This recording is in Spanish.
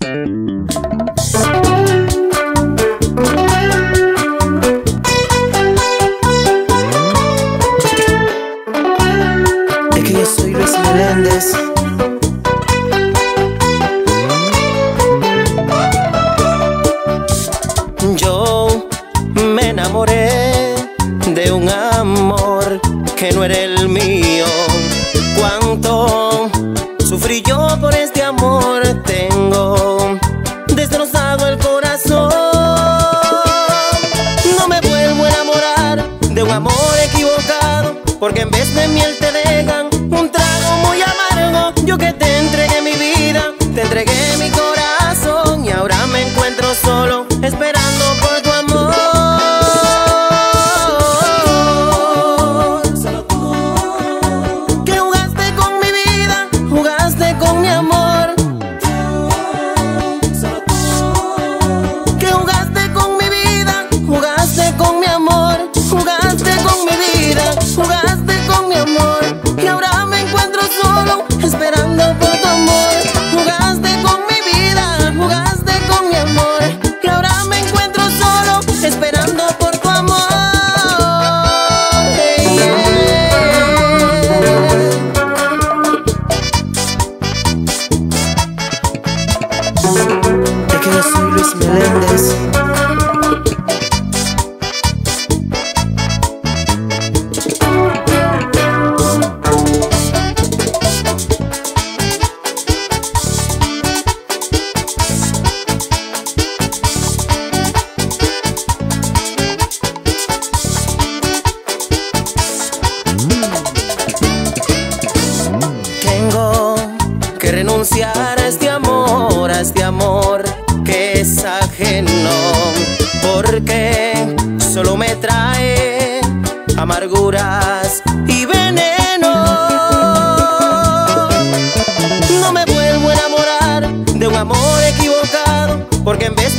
Es que yo soy Luis Meléndez. Yo me enamoré de un amor que no era el mío. Cuánto sufrí yo por este amor, tengo destrozado el corazón. No me vuelvo a enamorar de un amor equivocado, porque en vez de miel te dejan un trago muy amargo. Yo que te entregué mi vida, te entregué mi corazón, y ahora me encuentro solo esperando por tu amor. Solo tú, que jugaste con mi vida, jugaste con mi amor. Solo tú, que jugaste con mi vida, jugaste con mi amor. Jugaste con mi vida, jugaste con mi amor, y ahora me encuentro solo esperando por tu amor. Jugaste con mi vida, jugaste con mi amor, y ahora me encuentro solo esperando por tu amor. Hey, yeah. Es que yo soy Luis Meléndez. Tengo que renunciar a este amor que es ajeno, porque solo me trae amarguras y veneno. No me vuelvo a enamorar de un amor equivocado, porque en vez